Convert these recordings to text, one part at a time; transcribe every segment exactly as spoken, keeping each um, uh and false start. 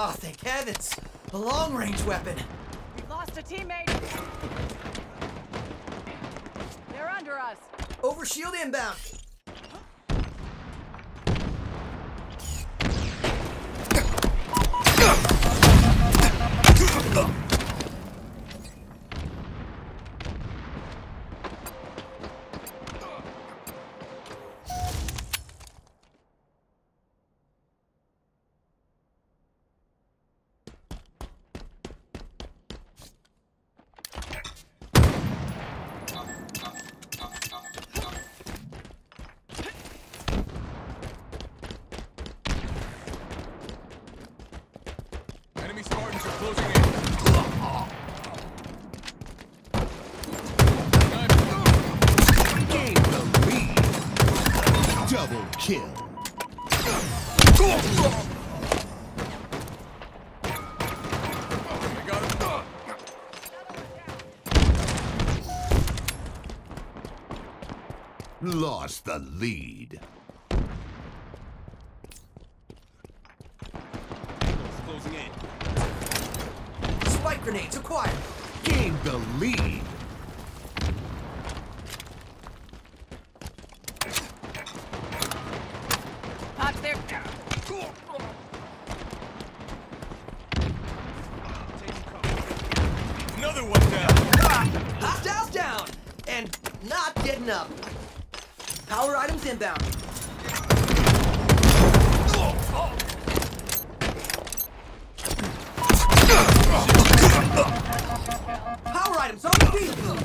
Oh, thank heavens! A long-range weapon! We've lost a teammate! They're under us! Overshield inbound! Enemy Spartans are closing in. Gain the lead. Double kill. I got him. Lost the lead. Closing in. Spike grenades acquired! Gain the lead. Pop there! Another one down. Hostiles down! And not getting up. Power items inbound. Power items on the field!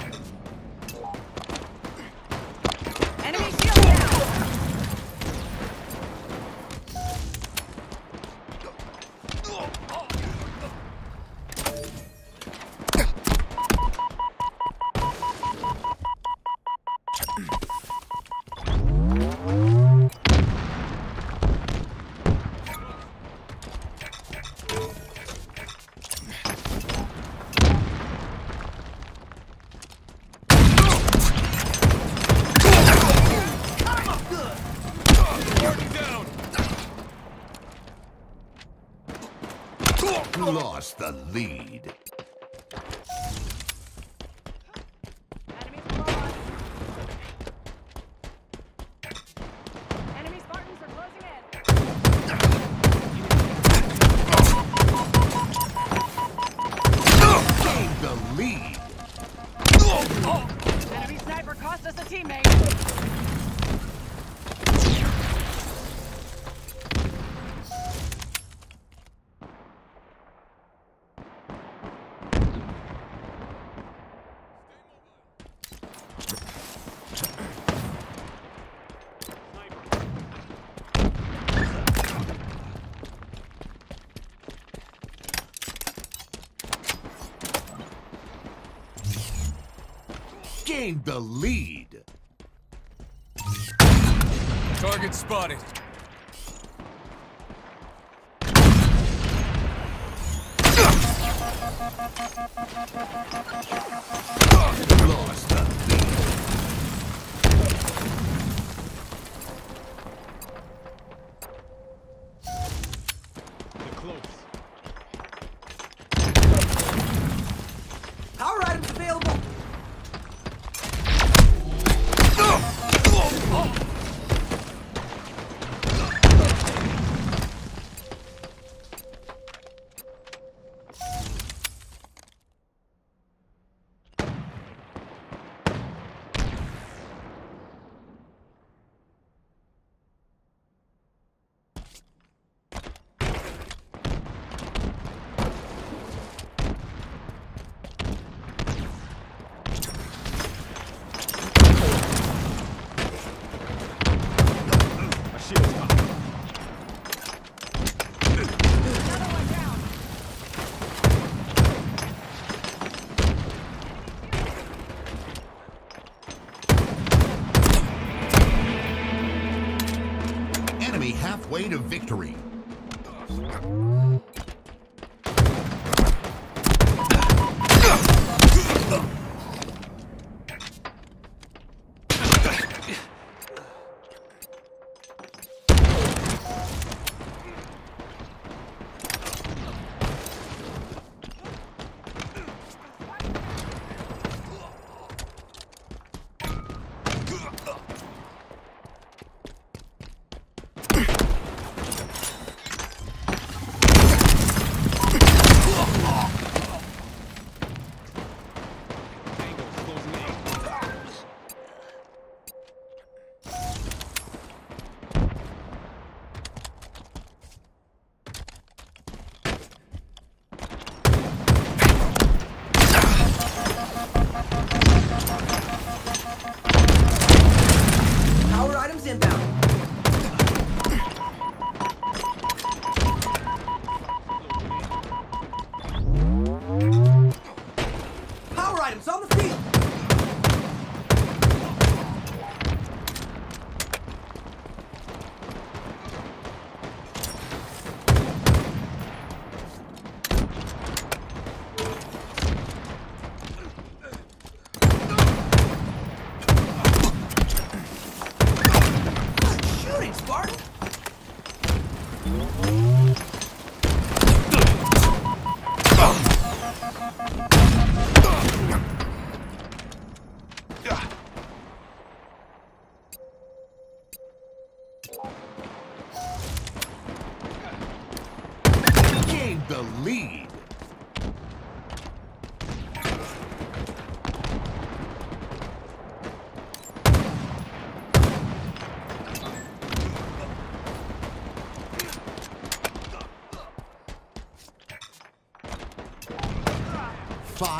Enemy shield down! Lost the lead. Enemies below us! Enemy Spartans are closing in! Gain the lead. Enemy sniper cost us a teammate! Gain the lead. Target spotted. Lost the lead. They're close. Power items available! My shield's up. Another one down! Enemy halfway to victory.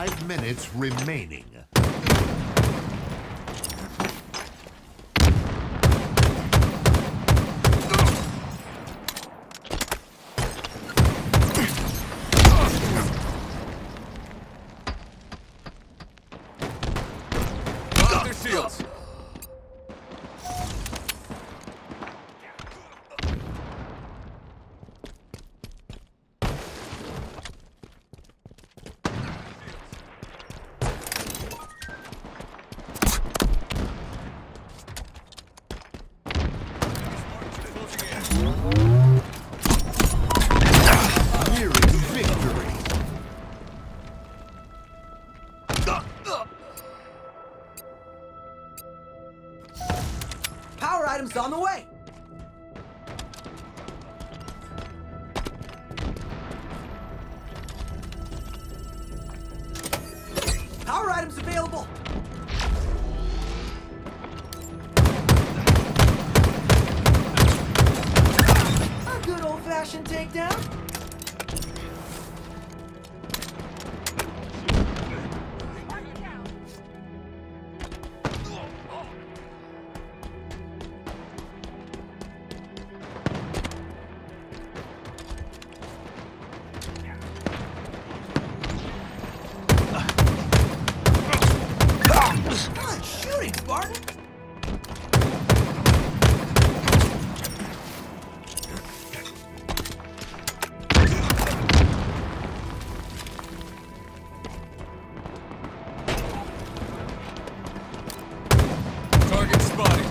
Five minutes remaining. Drop their shields. Nearing victory. Power items on the way. Power items available. A good old-fashioned takedown. Target down. Good shooting, Spartan. Target spotted.